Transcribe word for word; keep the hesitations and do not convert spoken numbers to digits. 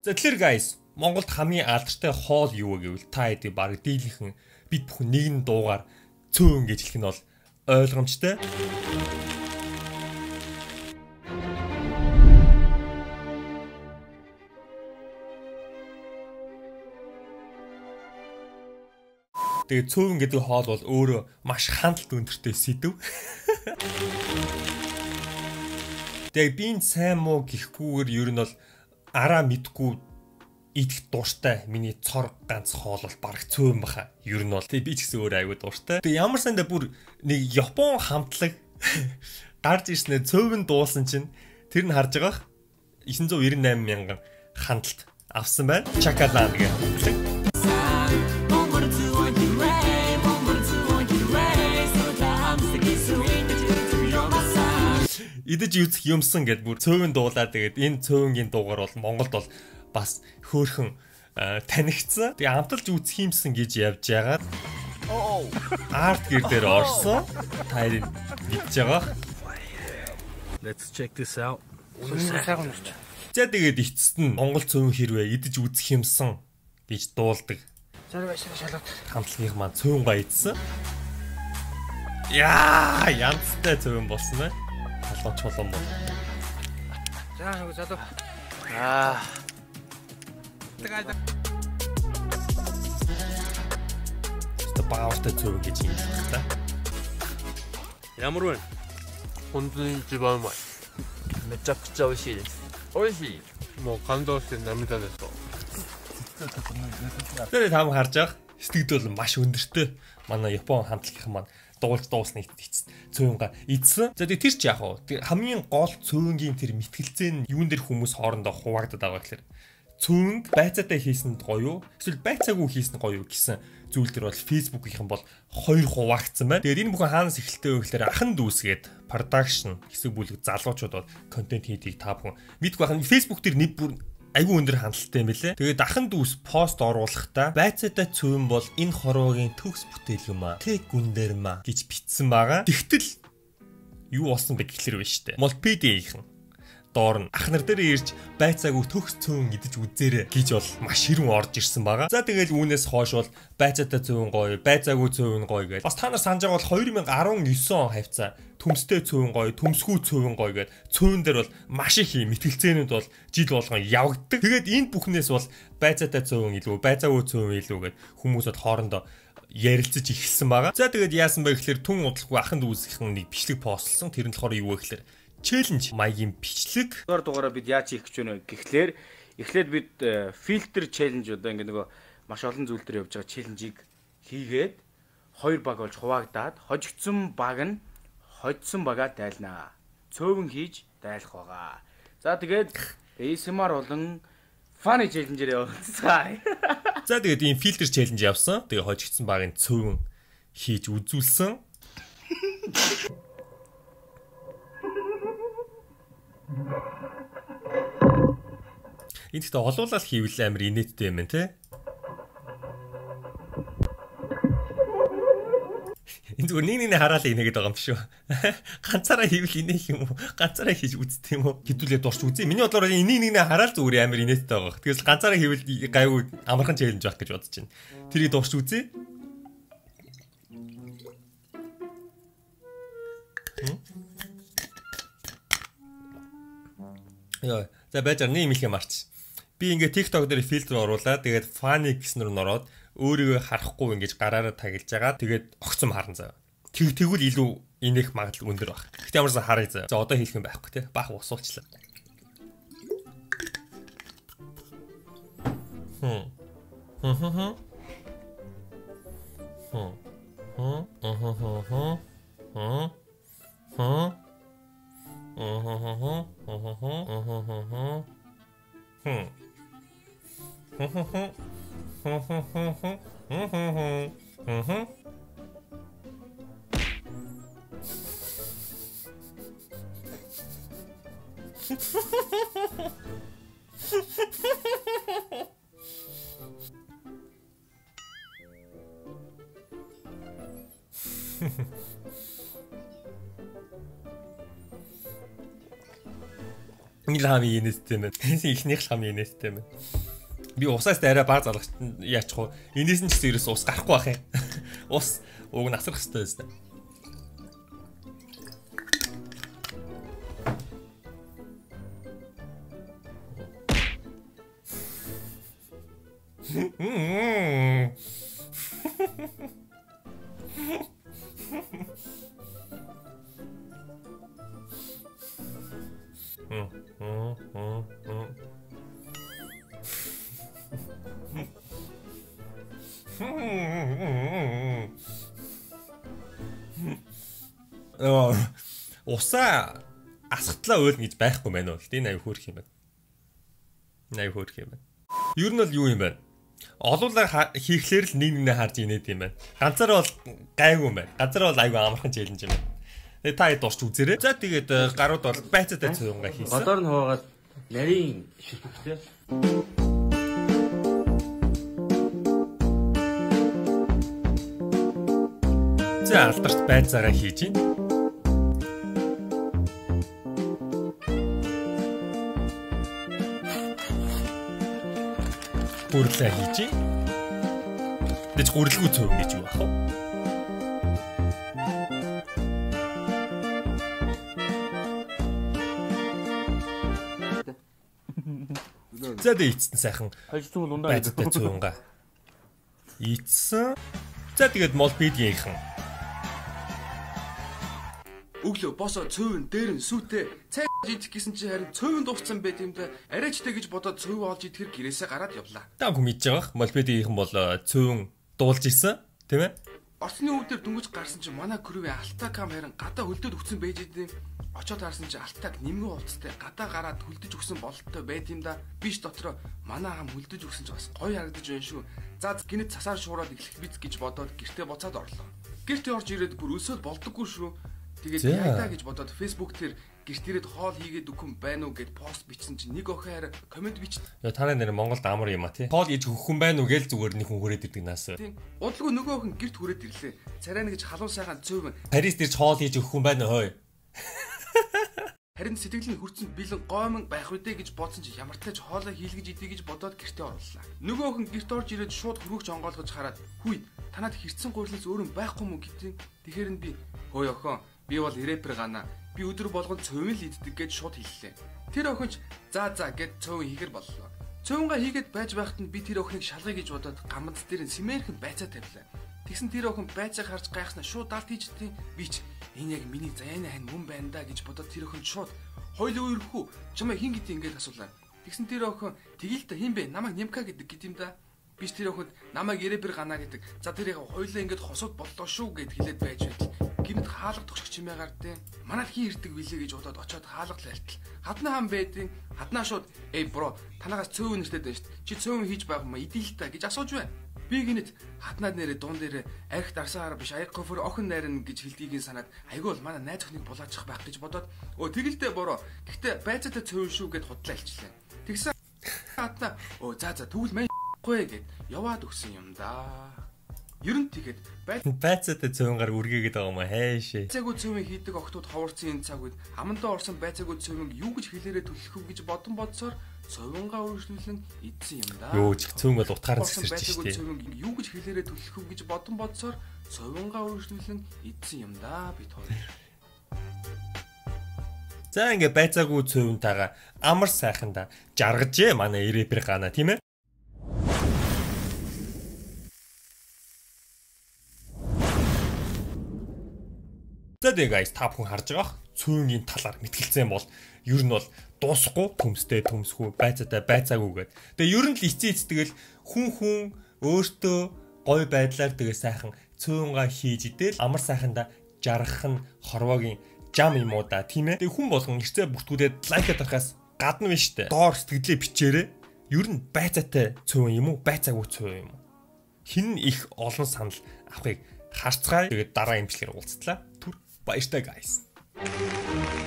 За тэгэхээр guys, Монголд хамгийн алдартай хоол юу вэ гэвэл та хэдий баг дийлэнхэн бид бүхэн нэгэн дуугаар цөөн гэж хэлэх нь бол ойлгомжтой. Тэгээ цөөн гэдэг хоол бол өөрөө маш хандлт өндөртэй сэдв. Тэгээ би сайн муу гэхгүйгээр ер нь бол араа мэдгүй идэх дууштай миний цор ганц хоол бол бараг цөөн баха. Ер нь бол тэгээ би ч гэсэн өөр аягүй дууштай. Тэгээ ямар сандаа бүр нэг Япон хамтлаг гарч ирснээр цөөвн дуулсан чинь тэр нь харж байгаах девять девяносто восемь мянган хандлт авсан байна. Чакалан гэх хамтлаг. Идэж үзэх юмсан гэд бүр цөөвн дуулаад тэгээд энэ цөөнгийн дуугаар бол Монголд бол бас хөөхөн танигдсан. Тэгээ амталж үзэх юмсан гэж явж байгаа. Арт гэр дээр орсон. Та энэ мэдж байгаа. Let's check this out. За тэгээд эцэст нь Монгол цөөн хэрвээ идэж үзэх юмсан гэж дуулдаг. Хамтлагийнх маань цөөн га идсэн. Яа, янзтай цөөн болсон байна. Толгой чулуун бол. За нэг залуу. Аа. Тэгээл. Тэ баавтай цөөн гэж юм байна та. Ямар вэ? Хондрын жибамай. Мечакча оишii desu. Оишii. Мо кандоос намида desu. Тэр таам харж байгаа. Сэтгэл бол маш өндөртэй. Манай Япон хамтлагийнхан маань дуулж дуусна эцэст цөөнга идсэн. За тэр ч яг хаа хамгийн гол цөөнгийн тэр мэтгэлцээ нь юун дээр хүмүүс хоорондоо хуваагдаад байгаа гэхээр цөөнг байцаатай хийсэнд гоё юу? Эсвэл байцаагүй хийсэн гоё юу гэсэн зүйл төр бол Facebook-ийнхан бол хоёр хуваагдсан байна. Тэгээд энэ бүхэн хаанаас эхэлтэй вэ гэхээр ахан дүүсгээд production хэсэг бүлэг залуучууд бол контент хийдгийг та бүхэн мэдгүй байна. Facebook дээр нэг бүр айгүй өндөр хандлттай юм билэ. Тэгээд ахан дүүс пост оруулахдаа байцаатай цөөн бол энэ хорвогийн төгс бүтээл юм аа. Тэг гүндэр маа гэж бичсэн байгаа. Тэгтэл юу болсон бэ гэхлээр байна штэ. Multipedia-ийнхэн доор нь ах нар дээр ирж байцаагүй төгс цөөн идэж үзээрэй гэж бол маш хэрүүн орж ирсэн байгаа. За тэгэл үүнээс хойш бол байцаатай цөөн гоё, байцаагүй цөөн гоё гэж. Бас та нар санаж байгаа бол две тысячи десять он хавцаа төмстэй цөөн гоё, төмсгүй цөөн гоё гэд цөөн дээр бол маш их юм мэтгэлцээнүүд бол жил болгон явагддаг. Тэгээд энэ бүхнээс бол байцаатай цөөн илүү, байцаагүй цөөн илүү гэд хүмүүсүүд хоорондоо ярилцаж эхэлсэн байгаа. За тэгээд яасан бэ гэхэлэр түн удалгүй ахын дүүсгийнхэн нэг бичлэг постлсон. Тэр нь болохоор юу вэ гэхэлэр челленж маягийн бичлэг. Дугаар дугаараа бид яаж хийх гэж байна гэхлээр эхлээд бид фильтр челленж одоо ингэ нөгөө маш олон зүйл төр явж байгаа челленжийг хийгээд хоёр баг болж хуваагдаад хожигдсон баг нь хожсон багаа дайлнаа. Цөөвөн хийж дайлах байгаа. За тэгээд A S M R болон funny челленжээр явуулсан. За тэгээд ийм фильтр челленж явсан. Тэгээ хожигдсон багын цөөвөн хийж үзүүлсэн. Энд ихтэй олуулаад хийвэл амар инээдтэй юм те. Энд зүгээр нэг нэг хараал инээгээд байгаа юм шүү. Ганцаараа хийвэл инээх юм уу? Ганцаараа хийж үзтээ юм уу? Хэдүүлээ дурч үзье. Миний бодлоор нэг нэг хараал зүгээр амар инээдтэй байгаа. Тэгээс ганцаараа хийвэл гайгүй амархан челленж байх гэж бодож байна. Тэрийг дурч үзье. Яа, за байж нэг юм хэлэх юм арч. Би ингээ TikTok дээр фильтр оруулаад тэгээд funny гэснээр нь ороод өөрийгөө харахгүй ингэж гараараа тагилж байгаа. Тэгээд огцом харна заа. Тэг тэгвэл илүү инех магадлал өндөр баг. Гэтэ ямарсан харъя заа. За одоо хэлэх юм байхгүй те. Баах усуулчлаа. Хм. Хм хм хм. Хм. Хм. Хм хм хм. Хм. Хм. Хм. Хм. Нэг хамгийн инээстэй юм. Эхнийх хамгийн инээстэй юм. Би усаас арай баг залгах яачих вэ? Энээс нь ч гэсэн ерөөс ус гарахгүй бах юм. Ус уг насрах хэрэгтэй байсан. Мм. Мм. Мм. Мм. Оо усаа асахтлаа уйлна гэж байхгүй байна уу? Гэтэ энэ аяг хөөрх юм байна. Энэ аяг хөөрх юм байна. Ер нь бол юу юм бэ? Олуулаа хийхлээр л нэг нэгнээ харж инээд юм байна. Ганцаараа бол гайгүй юм байна. Ганцаараа бол аягүй амархан челленж юм байна. Тэгээ та дурч үзээрэй. За тэгээд гарууд бол байцаатай цуунгаа хийсэн. Бодоор нь хуугаад нарийн шилжүүлээ. За алдарт байцаагаа хийж гин. Гүрлээ хийж гин. Тэд гүрлгүй цөв гэж юу ах вэ? За дэ ийцэн сайхан. Хажтун бол ундаа байцаатай цөөнгаа. Ийцсэн. За тэгээд мол бидгийнхэн. Өглөө босоо цөөвн дээр нь сүтээ цай идэх гэсэн чи харин цөөвн дууссан байт юм да арайчтай гэж бодоод цөв олж идэхэр гэрээсээ гараад явлаа. Та хүн мэдж байгаа. Молбедийнхэн бол цөөвн дуулж исэн, тийм ээ? Орсны өвдөр дөнгөж гарсан чи манай крүвийн алтаа кам харин гадаа хөлдөөд өгсөн байж идэв. Очоод харсан чи алтааг нэмгэн уулцтай гадаа гараад хөлдөж өгсөн бололтой байт юм да. Биш дотроо манай хам хөлдөж өгсөн чи бас гоё харагдаж байна шүү. За гинэт цасаар шуураад эхлэх биз гэж бодоод гэртээ буцаад орлоо. Гэртээ орж ирээд бүр өсөөл болдоггүй шүү. Тэгээд яйдаа гэж бодоод Facebook дээр гэрт ирээд хоол хийгээд өгөх юм байна уу гэд пост бичсэн чинь нэг охин хараа комент бичсэн. Яа танай нэр Монголд амар юм а тий. Хоол иж өгөх юм байна уу гээл зүгээр нэг хүн хүрээд ирдэг наас. Тийм. Удалгүй нөгөө охин гэрт хүрээд ирлээ. Царай нэг гэж халуун сайхан цөв. Парис дэрч хоол хийж өгөх юм байна хой. Харин сэтгэлийн хүрцэнд бэлэн гомон байх үдэ гэж бодсон чи ямар тач хоолоо хийлгэж идэ гэж бодоод гэртээ орлоо. Нөгөө охин гэрт орж ирээд шууд хөргөж онгоолгож хараад "Хүй, танад хэрцэн гурлаас өөр юм байхгүй мүү?" гэдэг. Тэгэхээр нь би "Хөөе охин, би бол рэпер гана. Би өдөр болгон цөмөл иддэг" гэж шууд хэллээ. Тэр охинч "За за" гэд цөв хийгэр боллоо. Цөвнга хийгээд байж байхад нь би тэр охиныг шалгая гэж бодоод гамбанц дээр нь симээрхэн байцаа тавилаа. Тэгсэн тэр охин байцааг харж гайхснаа шууд далд хийжтээ. Би ч энэ яг миний заяаны хань мөн байна да гэж бодоод тэр охин шууд "Хойлоо өрхүү чамаа хин гэдэг ингэж асуулаа. Тэгсэн тэр охин "Тэгээл та хин бэ? Намайг Нимка гэдэг гэт юм да." Би ч тэр охинд "Намайг Рэпер гана" гэдэг. За тэр яг хойлоо ингэж хосууд боллоо шүү гэд хэлээд байж байт. Гинэд хаалга тогших чимээ гардیں۔ Манад хин ирдэг билээ гэж бодоод очоод хаалга лайлтал. Хаднаа хам байдیں۔ Хаднаа шууд "Эй бро, танаагаас цөөвөн нэртэй байна шүү дээ. Чи цөөвөн хийж байх юм идээл та" гэж асууж байна. Би гинэд хатнаад нэрээ дуун дээрээ арх дарсаар биш аяг гофор охин найрна гэж хэлдгийг санаад айгүй бол манай найз охиныг булаачих байх гэж бодоод өө тэгэлдээ бороо. Гэхдээ байцаатай цөөвөн шүү гэд худлаа илчлээ. Тэгсэн хатнаа "Өө за за тэгвэл маяхгүй" гэд яваад өгсөн юм да. Ер нь тэгэхэд байцаатай цөөнгаар үргээгээд байгаа юм аа хайшээ. Байцаагүй цөөвөн хийдэг охтууд ховорсон энэ цаг үед амандаа орсон байцаагүй цөөвөн юу гэж хэлээрээ төлөх үү гэж бодон бодсоор цөөвөнгаа үргэлжлүүлэн идсэн юм да. Юу ч цөөн бол утгаар нь цэсэрч штеп. Цөөвөн юу гэж хэлээрээ төлөх үү гэж бодон бодсоор цөөвөнгаа үргэлжлүүлэн идсэн юм да бид хоёр. За ингээ байцаагүй цөөвөнтэйгээ амар сайханда жаргажээ манай Рэпер гана тийм ээ. За тэгээ guys та бүхэн харж байгаа цөөнгийн талаар мэтгэлцэн бол ер нь бол дуусахгүй төмстэй төмсгүй байцаатай байцаагүйгээд. Тэгээ ер нь л эцээ эцтгэл хүн хүн өөртөө гой байдлаар тэгээ сайхан цөөнгаа хийж идэл амар сайханда жаргах нь хорвоогийн жам юм уу да тийм ээ. Тэгээ хүн болгон ирцээ бүртгүүлээд лайкаа дарахаас гадна биш үү? Доор сэтгэлээ бичээрэй. Ер нь байцаатай цөөн юм уу? Байцаагүй цөөн юм уу? Хин их олон санал авахыг харцгаая. Тэгээд дараа имжлэгээр уулзтлаа. Баяртай guys.